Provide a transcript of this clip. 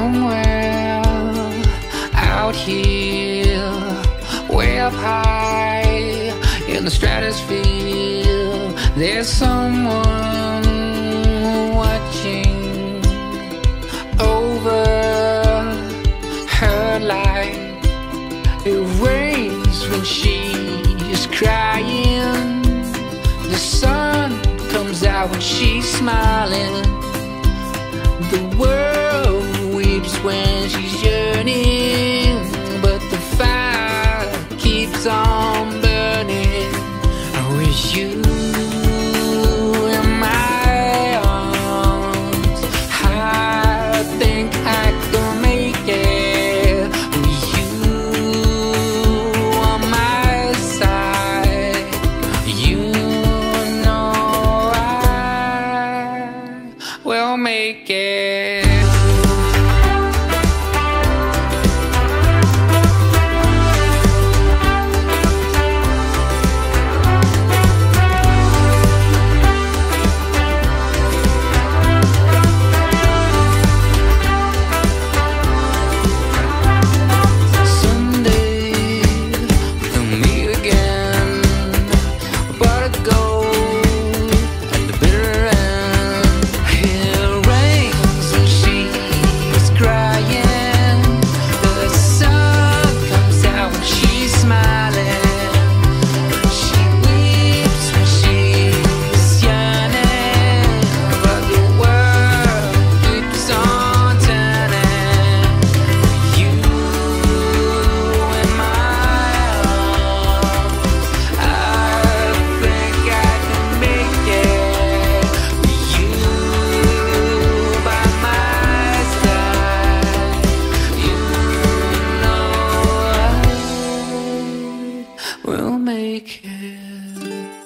Somewhere out here, way up high in the stratosphere, there's someone watching over her life. It rains when she is crying, the sun comes out when she's smiling. The world weeps when she's yearning, but the fire keeps on burning. I wish you in my arms. I think I can make it with you on my side. You know I will make it. We'll make it.